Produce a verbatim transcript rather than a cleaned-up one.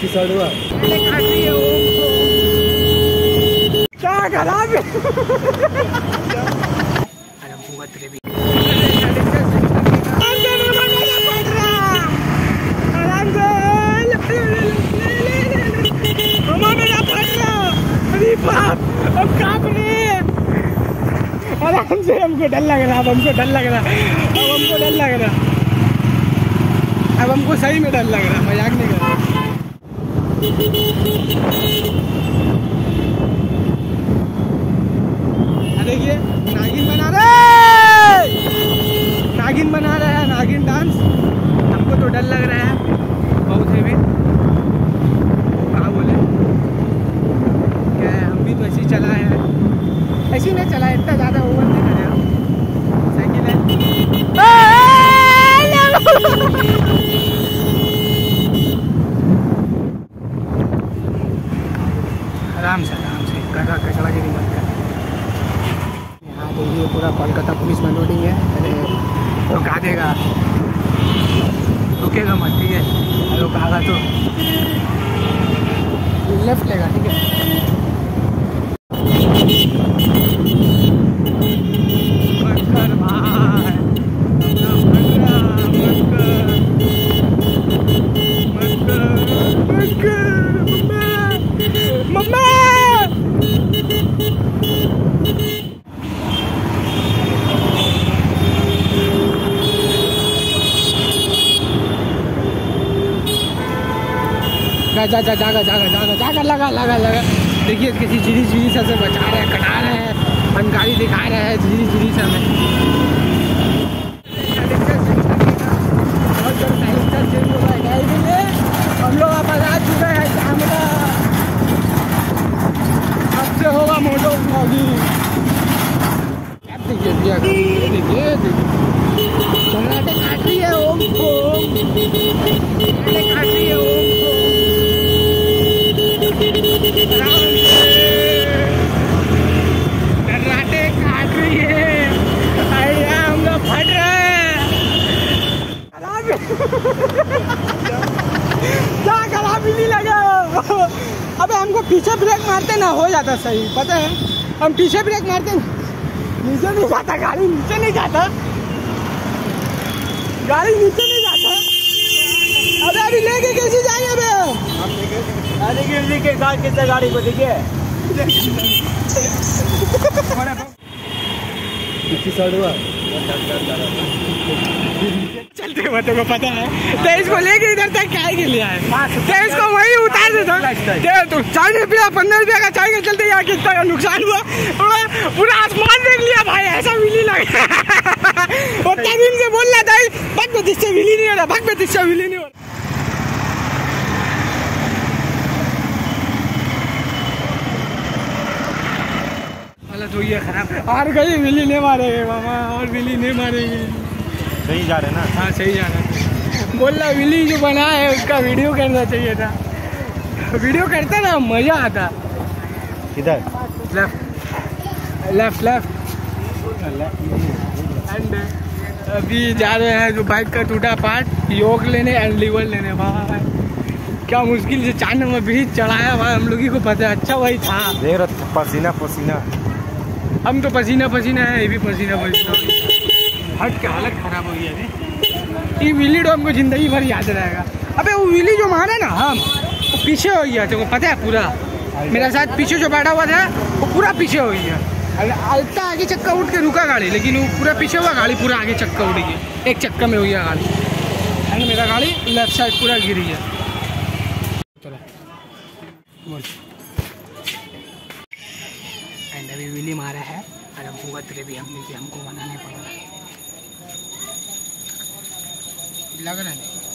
क्या खराब है आराम से। हमको डर लग रहा, अब हमको डर लग रहा, अब हमको डर लग रहा, अब हमको सही में डर लग रहा, मजाक नहीं कर रहा। देखिए नागिन बना रहे, नागिन बना रहा है, नागिन डांस। हमको तो डर लग रहा है बहुत है भी, क्या बोले क्या है, हम भी तो ऐसे ही चला है, ऐसे ही नहीं चला, इतना ज़्यादा ओवर नहीं करेगा। साइकिल है, आराम से आराम से कचरा कचरा की मत कर। यहाँ देखिए पूरा कोलकाता पुलिस में लोडिंग है। अरे रुका देगा, रुकेगा मत, ठीक है, रुकागा तो लेफ्ट लेगा, ठीक है। जा जा जागा जागा जागा जागा लगा लगा लगा। देखिए किसी झिरी झिरी सा से बचा रहे हैं, कटा रहे हैं, फनकारी दिखा रहे हैं झिरी झिरी सा में। हम लोग आप आ चुके हैं कैमरा, अब से होगा मोटो ब्लॉगिंग। देखिए भैया, देखिए कर्नाटक काट रही है, ओम ओम काट रही है, ओम कर्नाटे काट रही है, हम लोग फट रहे हैं। क्या खराब ही नहीं लगा। अबे हमको पीछे ब्रेक मारते ना हो जाता सही, पता है, हम पीछे ब्रेक मारते नीचे नहीं जाता, गाड़ी नीचे नहीं जाता, गाड़ी नीचे नहीं जाता। अबे अभी लेके कैसे जाएंगे अबे हम के साथ कितने गाड़ी को देखिए चलते बच्चों को पता है, तो इसको लेके इधर तक क्या के लिए आए, तो इसको वही उतार देता। तो चालीस रुपया पंद्रह रुपया का चाय के चलते यहाँ कितना का नुकसान हुआ, पूरा आसमान देख लिया भाई, ऐसा विली लगा। उतना दिन से बोल रहा था भग में जिससे विली नहीं हो रहा, भग में जिससे विली नहीं हो रहा। तो ये खराब और गई, विली नहीं मारेंगे मामा, और विली नहीं मारेंगे। सही जा रहे ना? हाँ सही जा रहा। बोल रहा विली जो बना है उसका वीडियो करना चाहिए था, वीडियो करता ना मजा आता। किधर? Left left left. एंड अभी जा रहे हैं जो बाइक का टूटा पार्ट योग लेने एंड लीवर लेने। भाई क्या मुश्किल से चार नंबर ब्रिज चढ़ाया भाई, हम लोग ही को पता है। अच्छा वही था, देख रहा पसीना पसीना, हम तो पसीना पसीना है, ये भी पसीना पसीना, हट के हालत खराब हो गई है। ये विली तो हमको जिंदगी भर याद रहेगा। अबे वो विली जो मारा ना हम, वो पीछे हो गया, तुमको पता है पूरा, मेरा साथ पीछे जो बैठा हुआ था वो पूरा पीछे हो गया। अल्टा आगे चक्का उठ के रुका गाड़ी, लेकिन वो पूरा पीछे हुआ, गाड़ी पूरा आगे चक्का उड़ गया, एक चक्का में हो गया गाड़ी, एंड मेरा गाड़ी लेफ्ट साइड पूरा गिर गया। एंड अभी विली मारा है और हम भुगत रहे भी, हम हमको बनाने पड़ रहा है, लग रहा है।